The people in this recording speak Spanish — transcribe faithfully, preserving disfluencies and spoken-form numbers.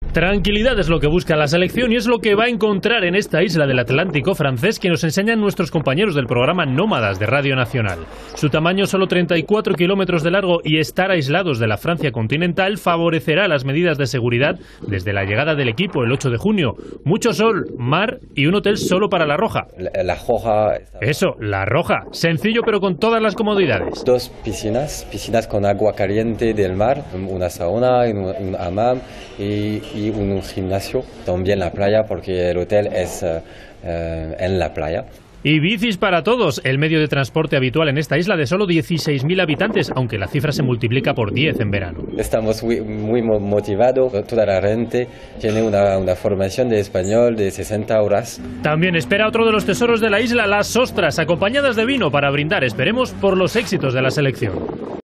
Tranquilidad es lo que busca la selección y es lo que va a encontrar en esta isla del Atlántico francés que nos enseñan nuestros compañeros del programa Nómadas de Radio Nacional. Su tamaño, solo treinta y cuatro kilómetros de largo, y estar aislados de la Francia continental favorecerá las medidas de seguridad desde la llegada del equipo el ocho de junio. Mucho sol, mar y un hotel solo para la Roja. La, la Roja. Eso, la Roja. Sencillo pero con todas las comodidades. Dos piscinas, piscinas con agua caliente del mar, una sauna, un, un hammam y, y un gimnasio. También la playa porque el hotel es uh, uh, en la playa. Y bicis para todos, el medio de transporte habitual en esta isla de solo dieciséis mil habitantes, aunque la cifra se multiplica por diez en verano. Estamos muy, muy motivados, toda la gente tiene una, una formación de español de sesenta horas. También espera otro de los tesoros de la isla, las ostras, acompañadas de vino para brindar, esperemos, por los éxitos de la selección.